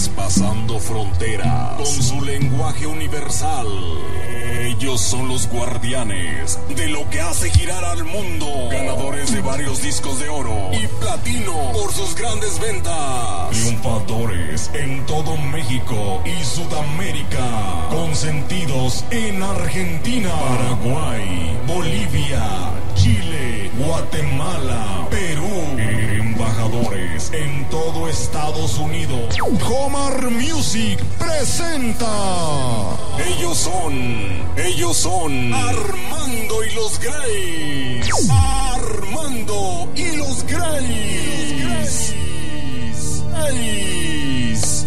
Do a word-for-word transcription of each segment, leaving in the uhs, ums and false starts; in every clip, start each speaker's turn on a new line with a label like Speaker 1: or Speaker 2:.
Speaker 1: traspasando fronteras con su lenguaje universal. Ellos son los guardianes de lo que hace girar al mundo. Ganadores de varios discos de oro y platino por sus grandes ventas. Triunfadores en todo México y Sudamérica. Consentidos en Argentina, Paraguay, Bolivia, Chile, Guatemala, Perú. Embajadores en todo Estados Unidos. Comar Music presenta. Ellos son, ellos son Armando y los Grays. Armando y los Grays. Grays. Grays.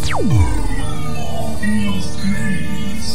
Speaker 1: Armando y los Grays.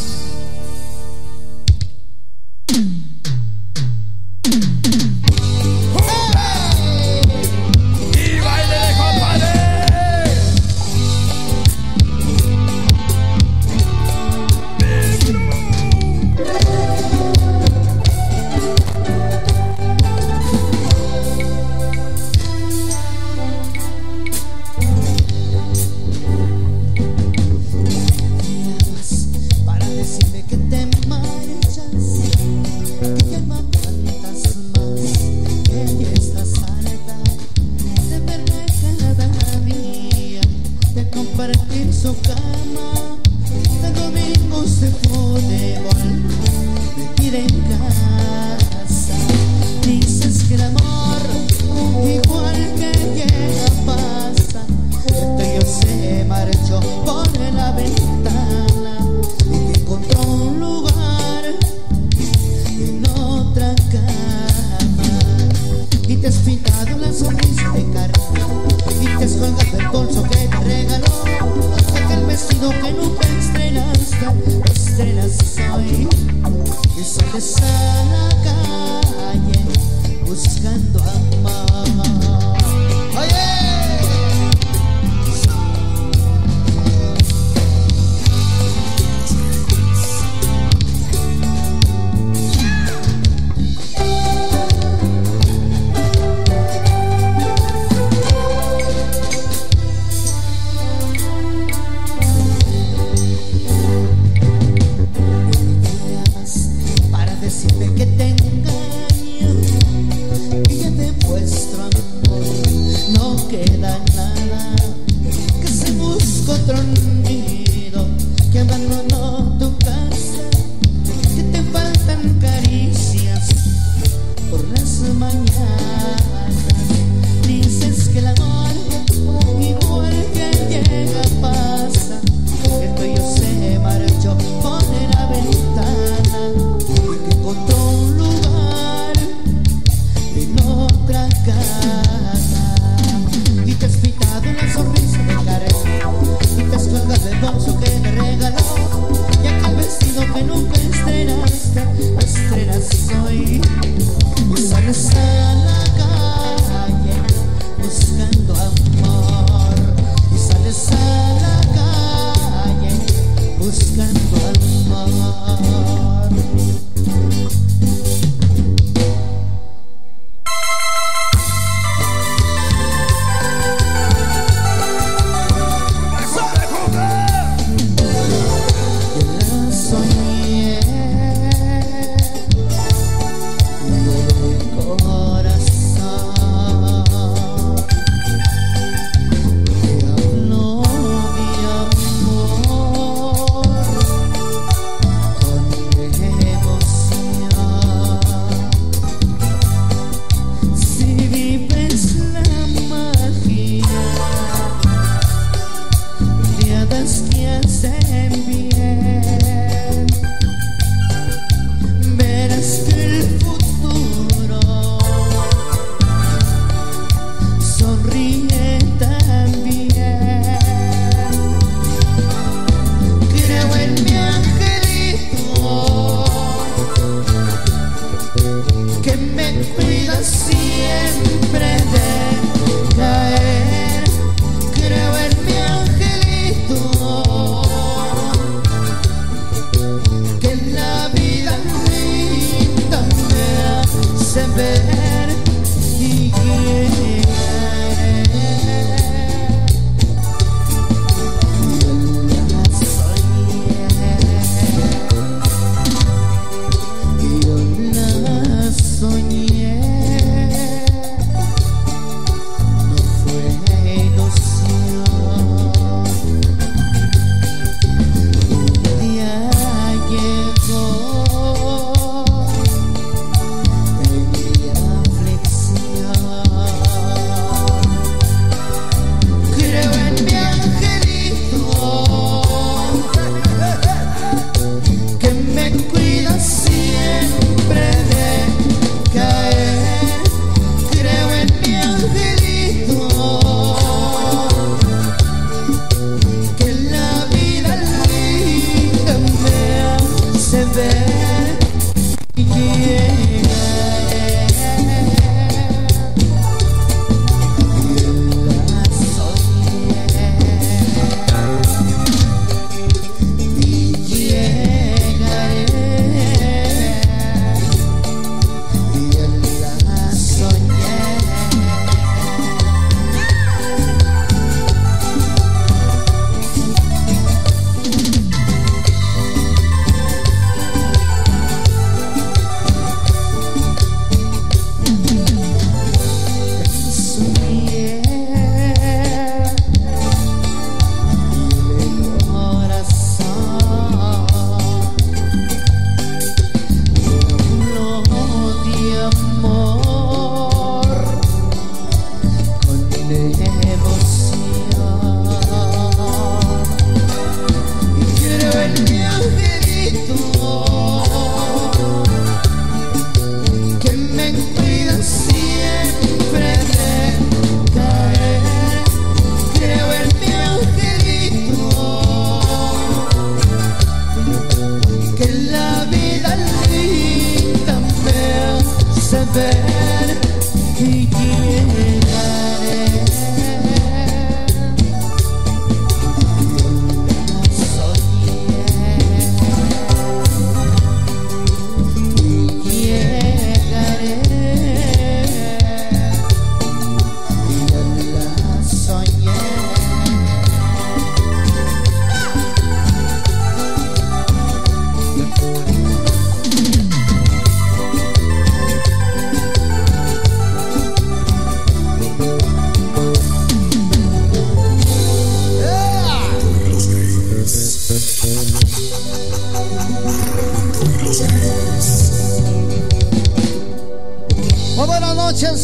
Speaker 2: Y te has pintado una sonrisa de careta y te has colgado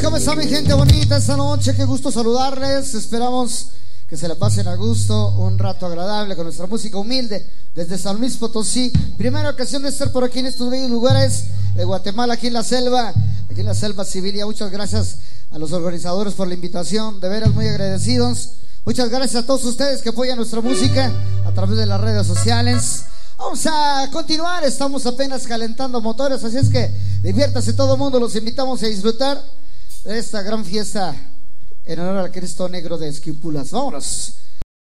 Speaker 2: ¿Cómo está mi gente bonita esta noche? Qué gusto saludarles. Esperamos que se la pasen a gusto, un rato agradable con nuestra música humilde desde San Luis Potosí. Primera ocasión de estar por aquí en estos bellos lugares de Guatemala, aquí en la selva, aquí en la selva civil. Muchas gracias a los organizadores por la invitación, de veras muy agradecidos. Muchas gracias a todos ustedes que apoyan nuestra música a través de las redes sociales. Vamos a continuar, estamos apenas calentando motores, así es que diviértase todo el mundo, los invitamos a disfrutar de esta gran fiesta en honor al Cristo Negro de Esquipulas. Vámonos.